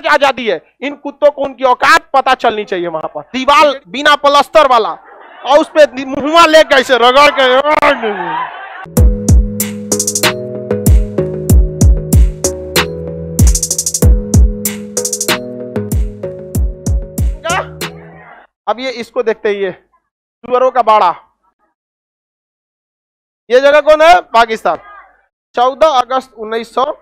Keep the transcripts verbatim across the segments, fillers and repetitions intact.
आज आजादी है, इन कुत्तों को उनकी औकात पता चलनी चाहिए। वहां पर दीवार बिना प्लास्टर वाला और उस पे मुंह ले कैसे रगड़ के। अब ये इसको देखते ही ये सुअरों का बाड़ा, ये जगह कौन है? पाकिस्तान। चौदह अगस्त उन्नीस सौ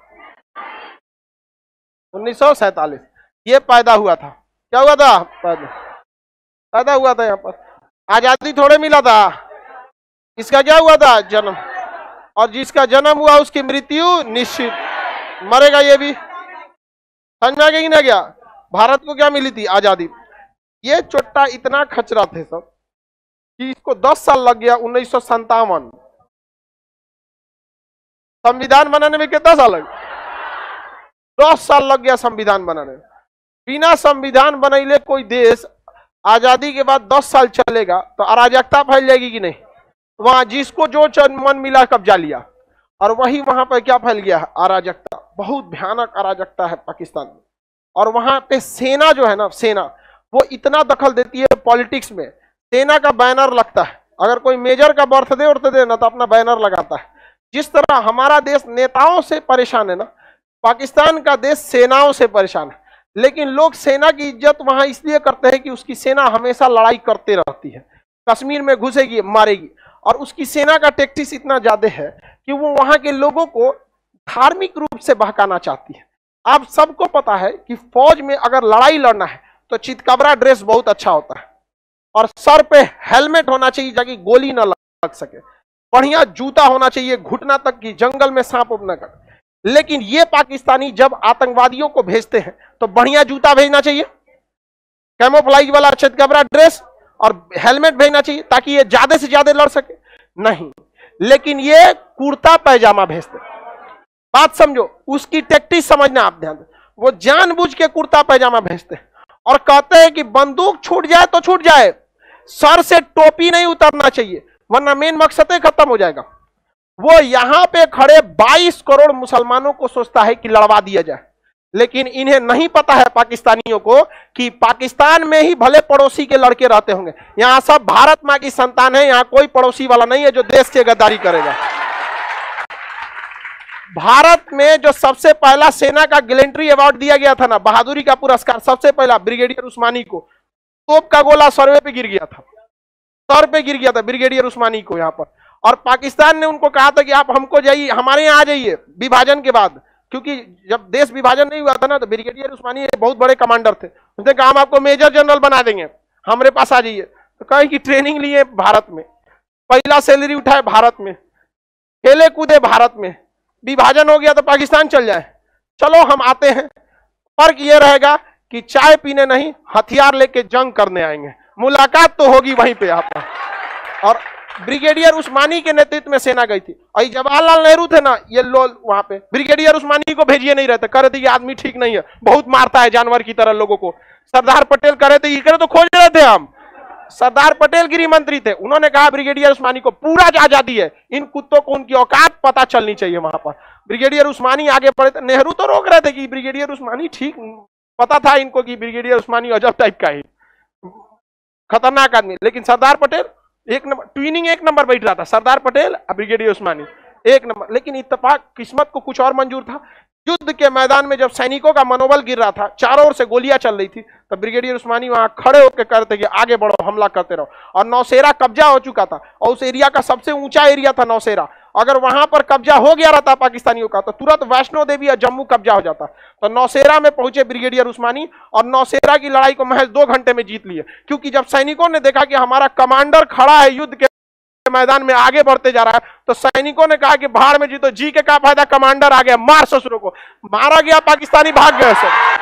उन्नीस सौ सैतालीस ये पैदा हुआ था। क्या हुआ था? पैदा पैदा हुआ था यहाँ पर। आजादी थोड़े मिला था, इसका क्या हुआ था? जन्म। और जिसका जन्म हुआ उसकी मृत्यु निश्चित, मरेगा ये भी। समझ में आ गया कि नहीं गया? भारत को क्या मिली थी? आजादी। ये चोट्टा इतना खचरा थे सब कि इसको दस साल लग गया। उन्नीस सौ संतावन संविधान बनाने में कितना साल लग? दस साल लग गया संविधान बनाने में। बिना संविधान बनैले कोई देश आजादी के बाद दस साल चलेगा तो अराजकता फैल जाएगी कि नहीं? वहां जिसको जो मन मिला कब्जा लिया, और वही वहां पर क्या फैल गया? अराजकता। बहुत भयानक अराजकता है पाकिस्तान में। और वहां पे सेना जो है ना, सेना वो इतना दखल देती है पॉलिटिक्स में। सेना का बैनर लगता है, अगर कोई मेजर का बर्थडे उर्थडे ना तो अपना बैनर लगाता है। जिस तरह हमारा देश नेताओं से परेशान है ना, पाकिस्तान का देश सेनाओं से परेशान है। लेकिन लोग सेना की इज्जत वहां इसलिए करते हैं कि उसकी सेना हमेशा लड़ाई करते रहती है, कश्मीर में घुसेगी मारेगी। और उसकी सेना का टैक्टिक्स इतना ज्यादा है कि वो वहां के लोगों को धार्मिक रूप से बहकाना चाहती है। आप सबको पता है कि फौज में अगर लड़ाई लड़ना है तो चितकबरा ड्रेस बहुत अच्छा होता है, और सर पे हेलमेट होना चाहिए ताकि गोली ना लग सके, बढ़िया जूता होना चाहिए घुटना तक की, जंगल में सांप उप न कर। लेकिन ये पाकिस्तानी जब आतंकवादियों को भेजते हैं तो बढ़िया जूता भेजना चाहिए, कैमोफ्लाइज वाला चितकबरा ड्रेस और हेलमेट भेजना चाहिए ताकि ये ज्यादा से ज्यादा लड़ सके। नहीं, लेकिन ये कुर्ता पैजामा भेजते। बात समझो, उसकी टैक्टिक्स समझना आप ध्यान दे। वो जानबूझ के कुर्ता पैजामा भेजते हैं और कहते हैं कि बंदूक छूट जाए तो छूट जाए, सर से टोपी नहीं उतरना चाहिए वरना मेन मकसद ही खत्म हो जाएगा। वो यहां पे खड़े बाईस करोड़ मुसलमानों को सोचता है कि लड़वा दिया जाए, लेकिन इन्हें नहीं पता है पाकिस्तानियों को कि पाकिस्तान में ही भले पड़ोसी के लड़के रहते होंगे, यहां सब भारत मां की संतान है। यहां कोई पड़ोसी वाला नहीं है जो देश से गद्दारी करेगा। भारत में जो सबसे पहला सेना का गैलेंट्री अवार्ड दिया गया था ना, बहादुरी का पुरस्कार, सबसे पहला ब्रिगेडियर उस्मानी को। तोप का गोला सर्वे पे गिर गया था, सर पे गिर गया था ब्रिगेडियर उस्मानी को यहाँ पर। और पाकिस्तान ने उनको कहा था कि आप हमको जाइए, हमारे यहाँ आ जाइए विभाजन के बाद, क्योंकि जब देश विभाजन नहीं हुआ था ना तो ब्रिगेडियर उस्मानी बहुत बड़े कमांडर थे। उसने कहा हम आपको मेजर जनरल बना देंगे, हमारे पास आ जाइए। तो कहे कि ट्रेनिंग लिए भारत में, पहला सैलरी उठाए भारत में, खेले कूदे भारत में, विभाजन हो गया तो पाकिस्तान चल जाए, चलो हम आते हैं। फर्क ये रहेगा कि चाय पीने नहीं, हथियार लेके जंग करने आएंगे, मुलाकात तो होगी वहीं पे आप। और ब्रिगेडियर उस्मानी के नेतृत्व में सेना गई थी। और जवाहरलाल नेहरू थे ना, ये लोग वहां पे ब्रिगेडियर उस्मानी को भेजिए नहीं रहते, कह रहे थे ये आदमी ठीक नहीं है, बहुत मारता है जानवर की तरह लोगों को। सरदार पटेल कह रहे थे, ये करे तो खोज रहे थे हम। सरदार पटेल गृह मंत्री थे, उन्होंने कहा ब्रिगेडियर उस्मानी को पूरा आजादी है, इन कुत्तों को उनकी औकात पता चलनी चाहिए वहां पर। ब्रिगेडियर उस्मानी आगे बढ़े थे, नेहरू तो रोक रहे थे कि ब्रिगेडियर उस्मानी ठीक, पता था इनको कि ब्रिगेडियर उस्मानी अजब टाइप का ही खतरनाक आदमी। लेकिन सरदार पटेल एक नंबर, ट्विनिंग एक नंबर बैठ रहा था, सरदार पटेल और ब्रिगेडियर उस्मानी एक नंबर। लेकिन इत्तेफाक किस्मत को कुछ और मंजूर था। युद्ध के मैदान में जब सैनिकों का मनोबल गिर रहा था, चारों ओर से गोलियां चल रही थी, तो ब्रिगेडियर उस्मानी वहां खड़े होकर कहते कि आगे बढ़ो, हमला करते रहो। और नौशेरा कब्जा हो चुका था, और उस एरिया का सबसे ऊंचा एरिया था नौशेरा। अगर वहां पर कब्जा हो गया रहता पाकिस्तानियों का तो तुरंत वैष्णो देवी और जम्मू कब्जा हो जाता। तो नौशेरा में पहुंचे ब्रिगेडियर उस्मानी, और नौशेरा की लड़ाई को महज दो घंटे में जीत लिए। क्योंकि जब सैनिकों ने देखा कि हमारा कमांडर खड़ा है युद्ध के मैदान में आगे बढ़ते जा रहा है, तो सैनिकों ने कहा कि भाड़ में जीतो, जी के क्या फायदा, कमांडर आ गया, मार ससुरों को। मारा गया, पाकिस्तानी भाग गया, सब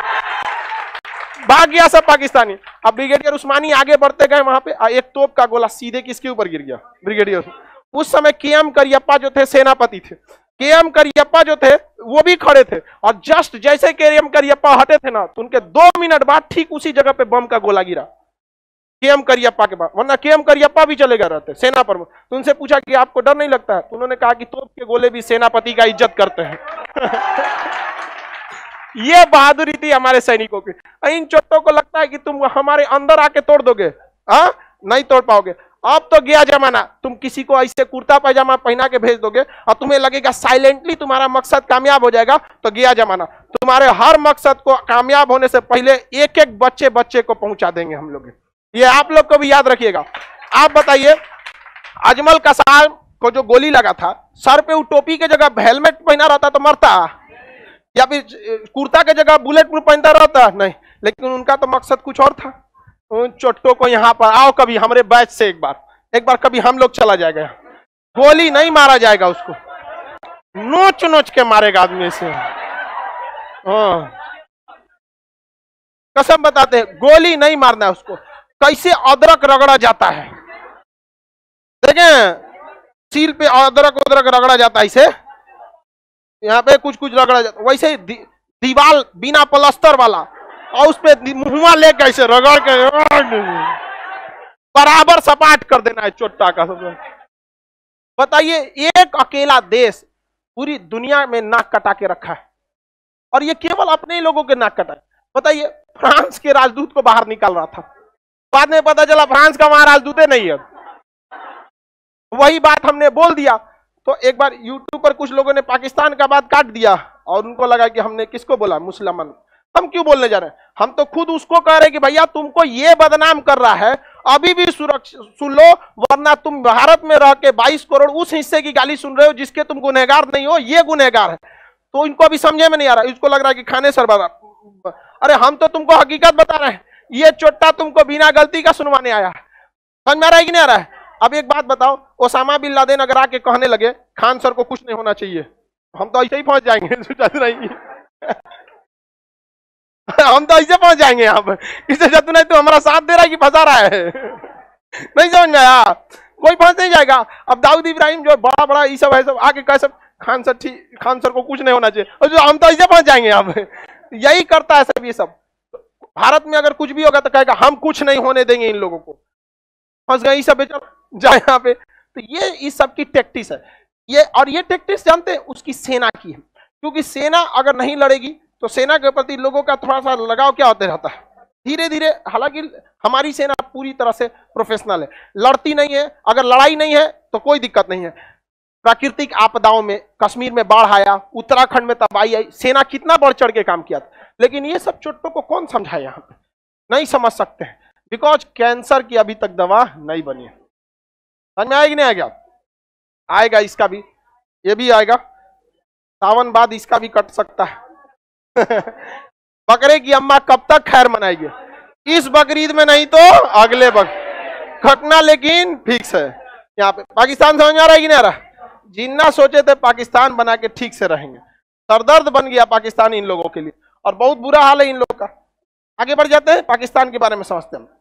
भाग गया सब पाकिस्तानी। अब ब्रिगेडियर उस्मानी आगे बढ़ते गए, वहां पे एक तोप का गोला सीधे किसके ऊपर गिर गया? ब्रिगेडियर। उस समय के एम करियप्पा जो थे सेनापति थे, के एम करियप्पा जो थे वो भी खड़े थे। और जस्ट जैसे के एम करियप्पा हटे थे ना, तो उनके दो मिनट बाद ठीक उसी जगह पे बम का गोला गिरा के एम करियप्पा के बाद, वरना के एम करियप्पा भी चले गए रहते सेना पर। तो उनसे पूछा कि आपको डर नहीं लगता है? तो उन्होंने कहा कि तोप के गोले भी सेनापति का इज्जत करते हैं। ये बहादुरी थी हमारे सैनिकों की। इन चोटों को लगता है कि तुम हमारे अंदर आके तोड़ दोगे, हाँ नहीं तोड़ पाओगे। अब तो गया जमाना, तुम किसी को ऐसे कुर्ता पैजामा पहना के भेज दोगे और तुम्हें लगेगा साइलेंटली तुम्हारा मकसद कामयाब हो जाएगा, तो गया जमाना। तुम्हारे हर मकसद को कामयाब होने से पहले एक एक बच्चे बच्चे को पहुंचा देंगे हम लोग। ये आप लोग को भी याद रखिएगा। आप बताइए, अजमल कसार को जो गोली लगा था, सर पे वो टोपी के जगह हेलमेट पहना रहता तो मरता, या फिर कुर्ता के जगह बुलेट प्रूफ पहनता रहता? नहीं, लेकिन उनका तो मकसद कुछ और था। उन चोटों को यहाँ पर आओ कभी हमारे बैच से, एक बार एक बार कभी हम लोग चला जाएगा। गोली नहीं मारा जाएगा उसको, नोच नोच के मारेगा आदमी से। हाँ कसम बताते हैं, गोली नहीं मारना है उसको। कैसे अदरक रगड़ा जाता है, देखें सील पे अदरक उदरक रगड़ा जाता है, इसे यहाँ पे कुछ कुछ रगड़ा जाता है, वैसे ही दी, दीवार बिना प्लास्टर वाला, और उस पे मुंह लेके ऐसे रगड़ के बराबर सपाट कर देना है चोट्टा का। बताइए, एक अकेला देश पूरी दुनिया में नाक कटा के रखा है, और ये केवल अपने ही लोगों के नाक कटा है। बताइए, फ्रांस के राजदूत को बाहर निकाल रहा था, बाद में पता चला फ्रांस का वहां राजदूत नहीं है। वही बात हमने बोल दिया, तो एक बार यूट्यूब पर कुछ लोगों ने पाकिस्तान का बात काट दिया, और उनको लगा कि हमने किसको बोला, मुसलमान। हम क्यों बोलने जा रहे हैं, हम तो खुद उसको कह रहे हैं कि भैया तुमको ये बदनाम कर रहा है, अभी भी सुरक्षित सुन लो, वरना तुम भारत में रह के बाईस करोड़ उस हिस्से की गाली सुन रहे हो जिसके तुम गुनहगार नहीं हो, ये गुनहगार है। तो इनको अभी समझे में नहीं आ रहा, इसको लग रहा है कि खाने सरबरा। अरे हम तो तुमको हकीकत बता रहे हैं, ये चोट्टा तुमको बिना गलती का सुनवाने आया है। समझ में आ रहा है कि नहीं आ रहा है? अब एक बात बताओ, ओसामा बिन लादेन अगर आके कहने लगे खान सर को कुछ नहीं होना चाहिए, हम तो ऐसे ही पहुंच जाएंगे। हम तो ऐसे पहुंच जाएंगे यहाँ पर, इससे जब नहीं तो हमारा साथ दे रहा है कि फंसा रहा है। नहीं समझ में आया, कोई फंस नहीं जाएगा। अब दाऊद इब्राहिम जो बड़ा बड़ा ये सब है, सब आके कह सब खान सर ठीक, खान सर को कुछ नहीं होना चाहिए, और जो हम तो ऐसे पहुंच जाएंगे यहाँ पे। यही करता है सब ये सब। भारत में अगर कुछ भी होगा तो कहेगा हम कुछ नहीं होने देंगे इन लोगों को, फंस गए सब जाए यहाँ पे। तो ये इस सब की टैक्टिस है ये, और ये टैक्टिस जानते हैं उसकी सेना की है, क्योंकि सेना अगर नहीं लड़ेगी तो सेना के प्रति लोगों का थोड़ा सा लगाव क्या होते रहता है धीरे धीरे। हालांकि हमारी सेना पूरी तरह से प्रोफेशनल है, लड़ती नहीं है, अगर लड़ाई नहीं है तो कोई दिक्कत नहीं है। प्राकृतिक आपदाओं में कश्मीर में बाढ़ आया, उत्तराखंड में तबाही आई, सेना कितना बढ़ चढ़ के काम किया था, लेकिन ये सब चोटों को कौन समझाए, यहाँ पे नहीं समझ सकते हैं, बिकॉज कैंसर की अभी तक दवा नहीं बनी है। समझ में आएगी नहीं आएगा? आएगा, इसका भी, ये भी आएगा, सावन बाद इसका भी कट सकता है। बकरे की अम्मा कब तक खैर मनाएगी, इस बकरीद में नहीं तो अगले बक घटना, लेकिन फिक्स है यहाँ पे। पाकिस्तान समझ में आ रहा है कि नहीं आ रहा? जिन्ना सोचे थे पाकिस्तान बना के ठीक से रहेंगे, सरदर्द बन गया पाकिस्तान इन लोगों के लिए, और बहुत बुरा हाल है इन लोगों का। आगे बढ़ जाते हैं, पाकिस्तान के बारे में समझते हैं।